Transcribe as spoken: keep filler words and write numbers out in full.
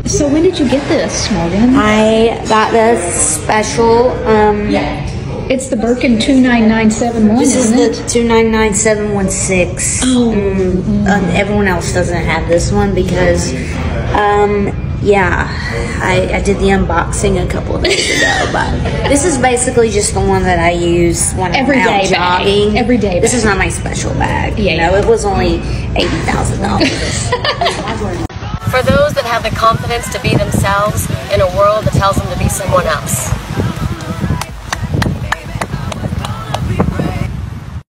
So when did you get this, Morgan? I got this special. Um, It's the Birkin two nine nine seven one, this is isn't the it? two nine nine seven one six. Oh. Mm, um, everyone else doesn't have this one because, um, yeah, I, I did the unboxing a couple of days ago. But this is basically just the one that I use when I'm Everyday out bag. jogging. Everyday This bag. is not my special bag. Yeah, You know, yeah. it was only eighty thousand dollars. For those that have the confidence to be themselves in a world that tells them to be someone else.